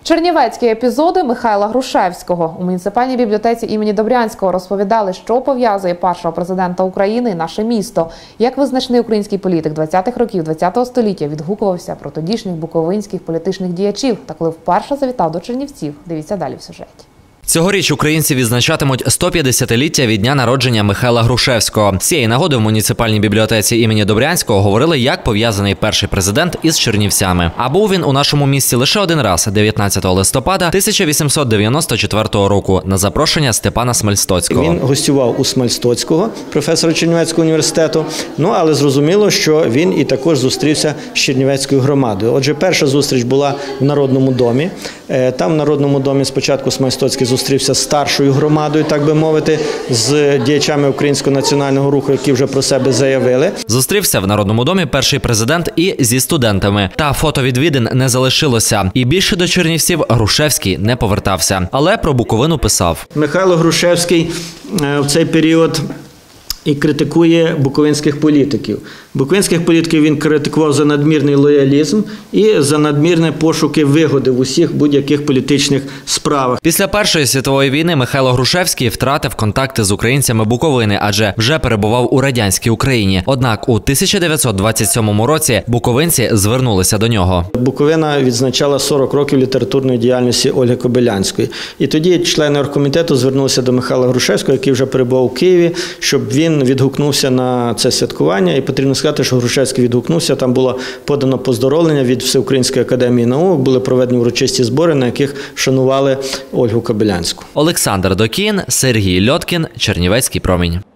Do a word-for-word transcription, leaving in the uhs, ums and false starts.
Чернівецькі епізоди Михайла Грушевського. У муніципальній бібліотеці імені Добрянського розповідали, що пов'язує першого президента України і наше місто. Як визначний український політик двадцятих років ХХ століття відгукувався про тодішніх буковинських політичних діячів та коли вперше завітав до Чернівців. Дивіться далі в сюжеті. Цьогоріч українці відзначатимуть сто п'ятдесятиліття від дня народження Михайла Грушевського. З цієї нагоди в муніципальній бібліотеці імені Добрянського говорили, як пов'язаний перший президент із Чернівцями. А був він у нашому місті лише один раз – дев'ятнадцятого листопада тисяча вісімсот дев'яносто четвертого року на запрошення Степана Смальстоцького. Він гостював у Смальстоцького, професора Чернівецького університету, ну але зрозуміло, що він і також зустрівся з Чернівецькою громадою. Отже, перша зустріч була в Народному домі. Там в Народному домі спочатку Смальстоцький зустрівся з старшою громадою, так би мовити, з діячами Українського національного руху, які вже про себе заявили. Зустрівся в Народному домі перший президент і зі студентами. Та фотовідвідин не залишилося. І більше до Чернівців Грушевський не повертався. Але про Буковину писав. Михайло Грушевський в цей період і критикує буковинських політиків. Буковинських політиків він критикував за надмірний лоялізм і за надмірні пошуки вигоди в усіх будь-яких політичних справах. Після Першої світової війни Михайло Грушевський втратив контакти з українцями Буковини, адже вже перебував у радянській Україні. Однак у тисяча дев'ятсот двадцять сьомому році буковинці звернулися до нього. Буковина відзначала сорок років літературної діяльності Ольги Кобилянської. І тоді члени оргкомітету звернулися до Михайла Грушевського, який вже перебував у Києві, щоб він відгукнувся на це святкування. І потрібно сказати, що Грушевський відгукнувся. Там було подано поздоровлення від Всеукраїнської академії наук, були проведені урочисті збори, на яких шанували Ольгу Кобилянську. Олександр Докін, Сергій Льоткін, Чернівецький промінь.